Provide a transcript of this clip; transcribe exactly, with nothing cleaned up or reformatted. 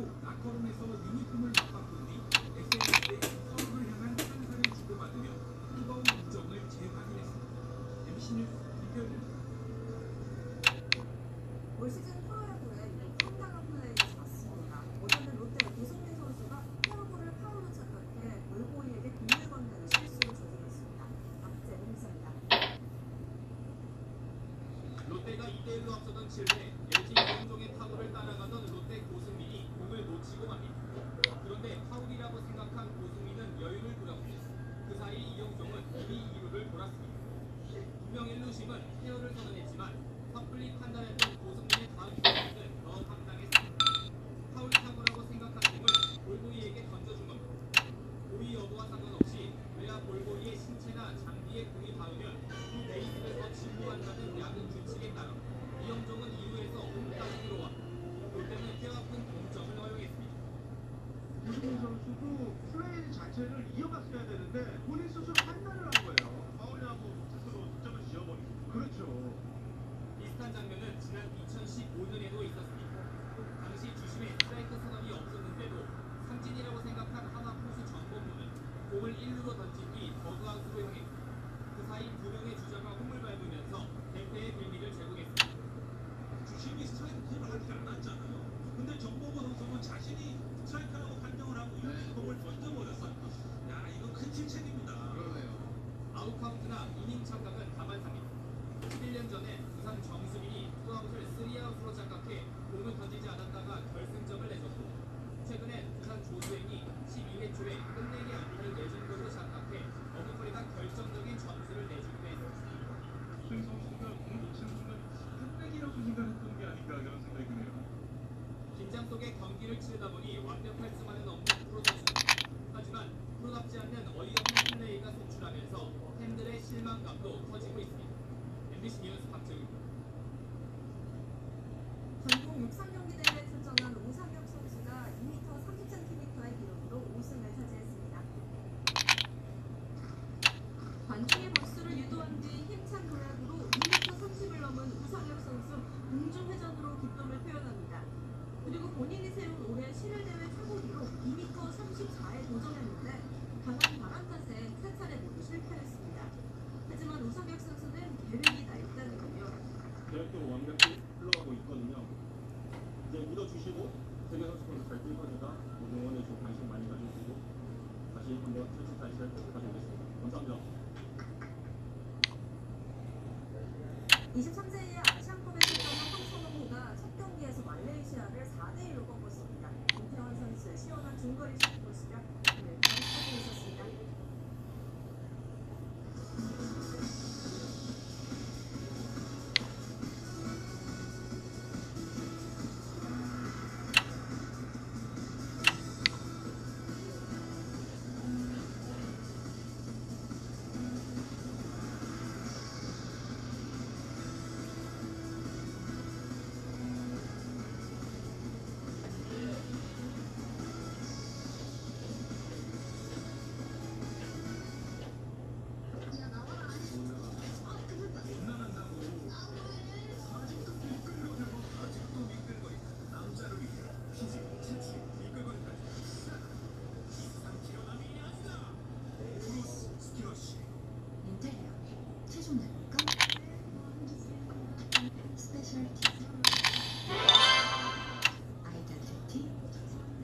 그리고 라커룸에서 유니폼을 맞바꾼 뒤 에스엔에스에 서로를 향한 찬사를 주고받으며 뜨거운 우정을 재확인했습니다. 엠비씨 뉴스 김태현입니다. 올 시즌 프로야구에 이런 황당한 플레이가 잦습니다. 어제는 롯데 고승민 선수가 페어볼을 파울로 착각해 볼보이에게 공을 건네는 실수를 저질렀습니다. 박재민 기자입니다. 롯데가 이 대 일로 앞서던 칠 회 엘지 이영종의 타구를 따라가던 롯데 고승민이 공을 놓치고 맙니다. 그런데 파울이라고 생각한 고승민은 여유를 부렸고 그 사이 이영종은 이미 이 루를 돌았습니다. 분명 일 루심은 페어를 선언했지만 섣불리 판단했던 고승민의 다음 공격은 더 황당했습니다. 파울 타구라고 생각한 공을 볼보이에게 던져준 겁니다. 고의 여부와 상관없이 외야 볼보이의 신체나 장비에 공이 닿으면 그 베이스를 더 진루한다는 야구 규칙에 따라 이영종은 이 루에서 홈까지 들어와 롯데는 뼈아픈 동점을 허용했습니다. 고승민 선수도 플레이 자체를 이어갔어야 되는데 본인 스스로 판단을 한 거예요. 파울이라고 스스로 득점을 지어버리고. 그렇죠. 비슷한 장면은 지난 이천십오 년에도 있었습니다. 당시 주심에 스트라이크 선언이 없었는데도 삼진이라고 생각한 하나 포수 전범무는 공을 일 루로 던진 뒤 더그아웃으로 향했고 그 사이 두 명의 주자가 홈을 밟으면서 대패의 빌미를 제공했습니다. 주심이 스트라이크 콜을 하지 않았잖아요. 근데 정보고 선수는 자신이 스트라이크라고 판정을 하고 이렇게 공을 던져버렸어요. 야, 이건 큰 실책입니다. 그러네요. 아웃 카운트나 이닝 착각은 다반사입니다. 십일 년 전에 부산 정수빈이 투아웃을 쓰리아웃으로 착각해 공을 던지지 않았다가 결승점을 내줬고 최근에 부산 조수행이 십이 회 초에 끝내기 안타를 내준 걸로 착각해 어그거리가 결정적인 점수를 내주기도 했습니다. 고승민 선수가 공을 놓치는 순간 끝내기라고 생각했던 게 아닌가 그런 생각이 드네요. 긴장 속에 경기를 치르다 보니 완벽할 수만은 없는 프로 선수. 하지만 프로답지 않는 어이없는 플레이가 속출하면서 팬들의 실망감도 커지고 있습니다. 엠비씨 뉴스 박재우입니다. 전국 육상 경기 대회에 출전한 우상혁 선수가 이 미터 삼십 센티미터의 기록으로 우승을 차지했습니다. 관중의 박수를 유도한 뒤 힘찬 도약으로 이 미터 삼십을 넘은 우상혁 선수 공중회전으로 기쁨을 표현합니다. 그리고 본인이 세운 올해 실내 대회 최고 기록 이 미터 삼십사에 도전했는데 강한 바람 탓에 세 차례 모두 실패했습니다. 하지만 우상혁 선수는 계획이 다 있다는군요. 계획대로 완벽히 흘러가고 있거든요. 이제 믿어주시고 세계 선수권을 잘 뛸 거니까 모두 응원해주고 관심 많이 가져주시고 다시 한번 철저히 다시 잘 가져오겠습니다. 감사합니다. 이십삼